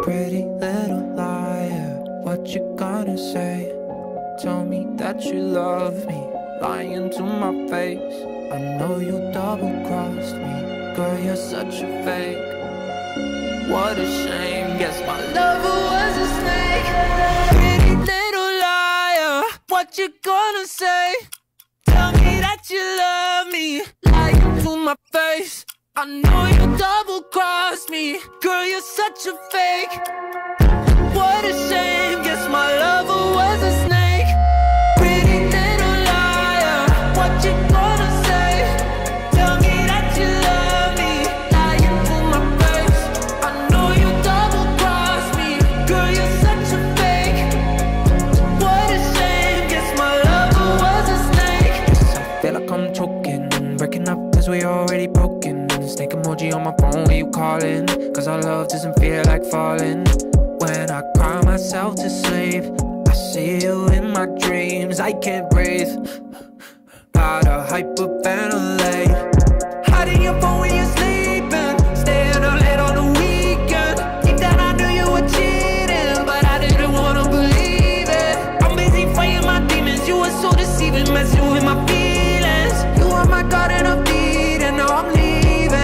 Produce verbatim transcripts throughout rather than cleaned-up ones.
Pretty little liar, what you gonna say? Tell me that you love me, lying to my face. I know you double-crossed me, girl, you're such a fake. What a shame, guess my lover was a snake. Pretty little liar, what you gonna say? Tell me that you love me, lying to my face. I know you double-crossed me, girl, you're such a fake. What a shame, guess my lover was a snake. Pretty little liar, what you gonna say? Tell me that you love me, lying to my face. I know you double-crossed me, girl, you're such a fake. What a shame, guess my lover was a snake. I feel like I'm choking, breaking up cause we already broken. Snake emoji on my phone when you calling, cause our love doesn't feel like falling. When I cry myself to sleep, I see you in my dreams. I can't breathe, gotta hyperventilate. Hiding your phone when you're sleeping, staying up late on the weekend. Deep down I knew you were cheating, but I didn't wanna believe it. I'm busy fighting my demons, you were so deceiving, messing with my feelings. You are my garden of Eden, now I'm leaving.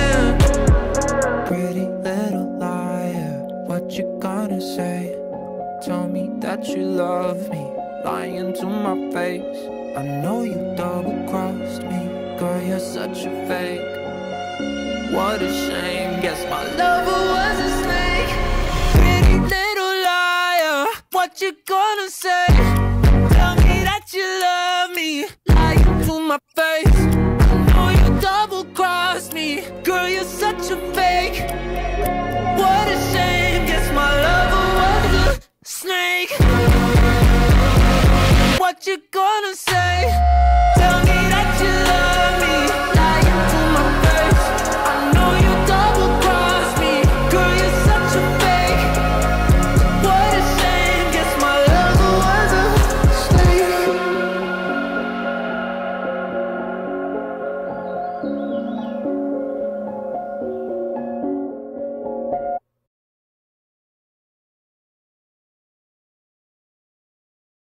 Pretty little liar, what you gonna say? Tell me that you love me, lying to my face. I know you double-crossed me, girl, you're such a fake. What a shame, guess my lover was a snake. Pretty little liar, what you gonna say? Tell me that you love me, lying to my face. I know you double-crossed me, girl, you're such a fake. What a shame, guess my lover was a snake. What you gonna say?